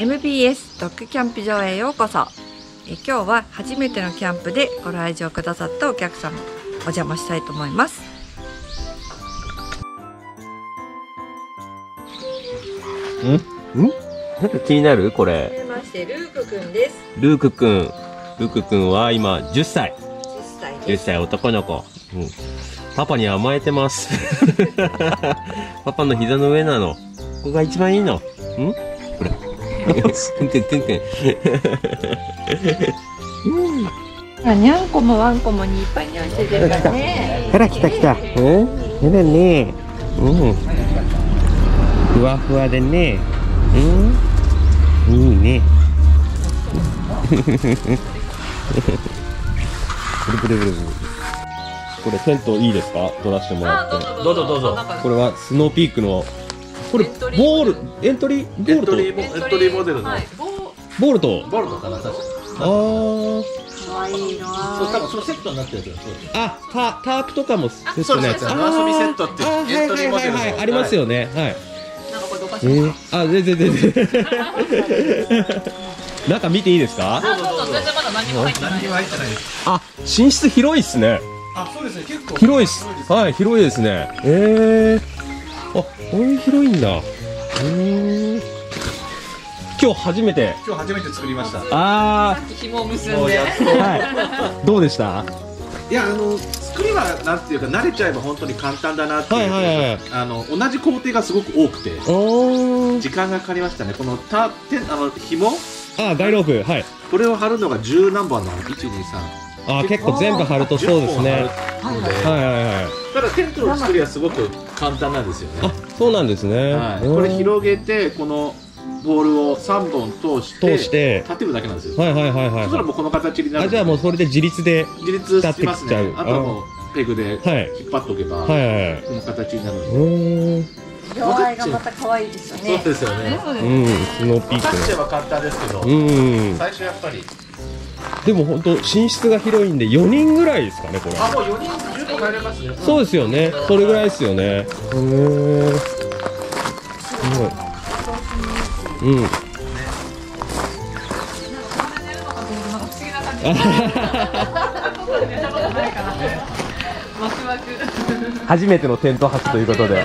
MBS ドッグキャンプ場へようこそ。今日は初めてのキャンプでご来場くださったお客様お邪魔したいと思います。 なんか気になるこれ。 はじめまして、ルークくんです。 ルークくんは今10歳。10歳男の子。パパに甘えてます。パパの膝の上なの。ここが一番いいの。これ。くん。 にゃんこもワンコもにいっぱいにおいしてるからね。 ほら来た。やだね。ふわふわでね。いいね。ブル。これテントいいですか？撮らせてもらって。 どうぞ。 これはスノーピークの。これボールエントリーモデルのボールトかな、確か。 可愛いのは。 そう、多分そのセットになってるやつ。 タープとかもセットのやつ。 遊びセットってエントリーモデルのありますよね。はい。 なんかこれどかしいか。 全然。中見ていいですか？ 全然まだ何も入ってない。 寝室広いっすね。 そうですね、結構広いっす。はい、広いですね。こういう広いんだ。今日初めて作りました。 さっき紐を結んで。 どうでした？ いや、作りはなんていうか慣れちゃえば本当に簡単だなっていう。同じ工程がすごく多くて時間がかかりましたね。この紐、 ガイロープ、はい。 これを貼るのが十何本なの。1、2、3。 結構全部貼るとそうですね。 ただテントの作りはすごく簡単なんですよね。 そうなんですね。 これ広げてこのボールを3本通して立てるだけなんですよ。そしたらもうこの形になる。 じゃあもうそれで自立しますね。 あとはもうペグで引っ張っとけばこの形になるので。 色合いがまた可愛いですよね。 そうですよね。 スノーピーク。 立っちゃえば簡単ですけど、最初やっぱり。 でも本当寝室が広いんで4人ぐらいですかね、これ。 もう4人十分入れますね。 そうですよね。それぐらいですよね。すごい。初めてのテント泊ということで。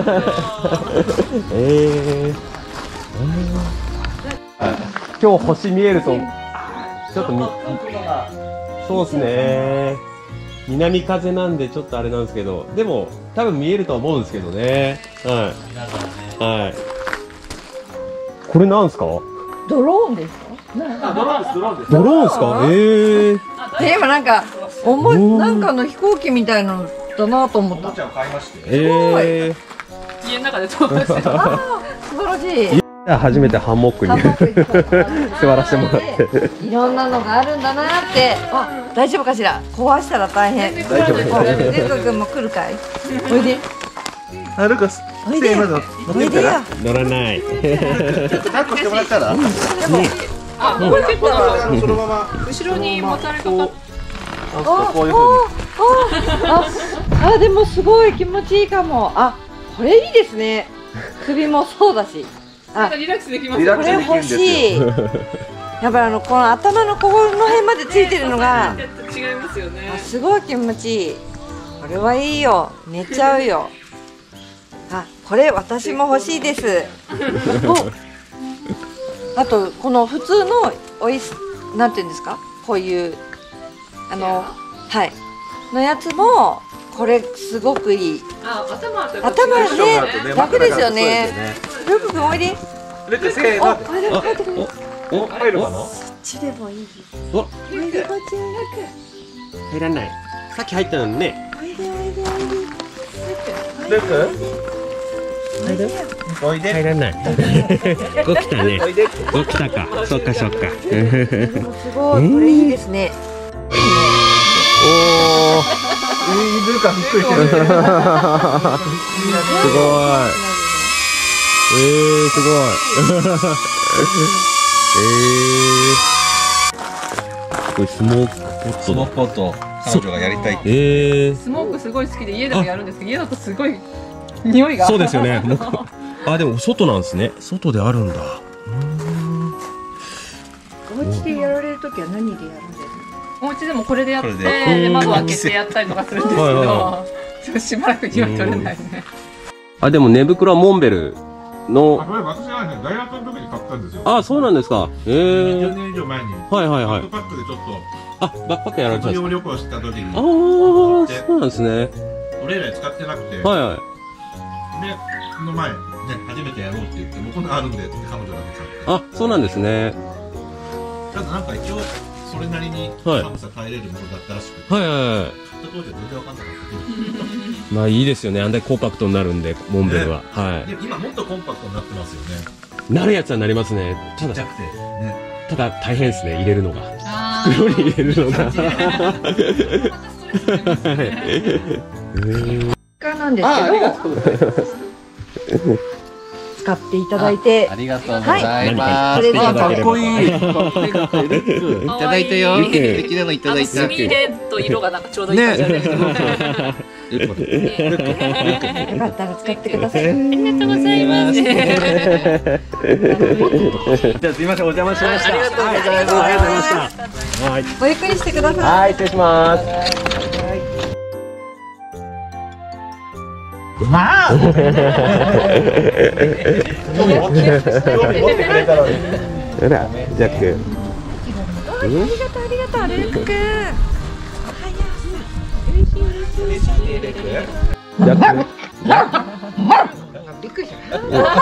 今日星見えるとちょっとそうですね。南風なんでちょっとあれなんですけど、でも多分見えると思うんですけどね。これなんですか？ ドローンですか？ ドローンです。 ドローンですか？ 今なんかなんかの飛行機みたいなのだなと思った。 おもちゃを買いまして。 家の中で撮った。素晴らしい。 初めてハンモックに座らせてもらって、 いろんなのがあるんだなって。大丈夫かしら？壊したら大変。 大丈夫です。 レイコ君も来るかい？おいで。 ルカス。 おいでよ。 乗らない。 抱っこしてもらったら。 これ結構そのまま後ろにもたれかかって。 こういう風に。 でもすごい気持ちいいかも。これいいですね。首もそうだし。 リラックスできます。 これ欲しい。やっぱりこの頭のここの辺までついてるのが違いますよね。 すごい気持ちいい。これはいいよ。寝ちゃうよ。これ私も欲しいです。あとこの普通のなんていうんですか、こういうのやつもこれすごくいい。頭ね、楽ですよね。ルク君おいで。 ルクせーの。 入るかな？ そっちでもいい。 おおいでこっちル入らない。さっき入ったのにね。 ク。おいで。 ルク。おいで。 入らない。ご来たね。ご来たか。そっか。 すごい、これいいですね。 ルカびっくりしてる。 すごい。すごい。スモークポット。 彼女がやりたい。 スモークすごい好きで家でもやるんですけど、家だとすごい匂いが。 そうですよね。でも外なんですね。外であるんだ。 時は何でやるんですか？ お家でもこれでやって、 これで窓開けてやったりとかするんですけはいはいど、ちょっとしばらく火は取れないね。 あ、でも寝袋はモンベルの、 これ私はね、大学の時に買ったんですよ。 あ、そうなんですか。 10年以上前に。 はいはいはいバックパックでちょっあ、バックパックやられてたんですか。 と、旅行した時に、 ああ、そうなんですね。 俺以来使ってなくて、で、 はいはい。 この前、ね、初めてやろうって言って、もうこんなのあるんでって彼女が買って。 あ、そうなんですね。 ただなんか一応、それなりにはい寒さ耐えれるものだったらしくて、 はいはいはい。 買った当時は全然わかんなかったまあいいですよね。あんだけコンパクトになるんで、モンベルは。はけど。で、今もっとコンパクトになってますよね。 い。なるやつはなりますね。ただ、 ちっちゃくて。ね。 ただ大変ですね。入れるのが。 あ袋に入れるのが。 なんですけど、使っていただいて、 ありがとうございます。 プレゼントかっこいい。 いただいたよ。素敵なのいただいた。 スミレと色がなんかちょうどいい感じなんですけど。 よかったら使ってください。 ありがとうございます。 じゃあすいません、お邪魔しました。ありがとうございました。はい。 ごゆっくりしてください。 はい、失礼します。ほら、ジャック。 ありがとう、ありがとう、ルークくん。 ジャック。 びっくりした。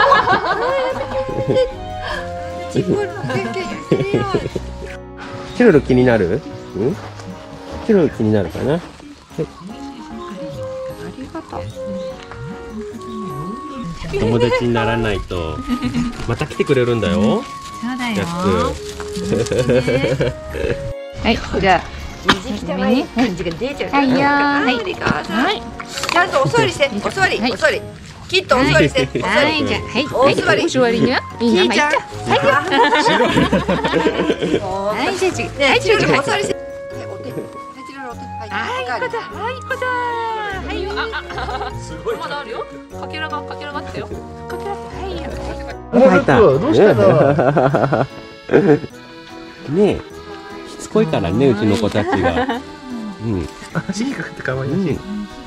自分の経験してるよ。 チロル気になる？チロル気になるかな？ ありがとう。 友達にならないとまた来てくれるんだよ。 そうだよ。 ジャック。 はい、じゃあ。 水着いい感じが出ちゃう。 はいよーありがとう。はい。ちゃんとお座りして、お座り、お座り。きっとお座りして、お座はい、 り。 じゃあ、はい、 お座り。 お座りね。いいな、 きーちゃん。 はい、じゃあ、次。 ね、チロルお座りして。お手。チロルお手。はい。 はい、こだ、はい、こだ。はいよ、すごい。まだあるよ。かけらがあったよ。かけら、はいよ。 入った。どうしたの？ねえ、しつこいからね、うちの子たちが。うん。 足にかかって可愛いし。